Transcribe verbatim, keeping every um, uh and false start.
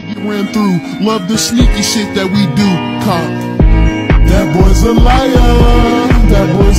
get ran through. Love the sneaky shit that we do. Cop. That boy's a liar. That boy